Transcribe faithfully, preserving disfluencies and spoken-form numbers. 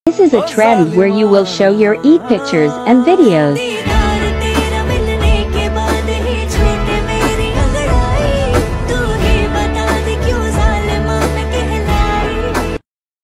This is a trend where you will show your eat pictures and videos.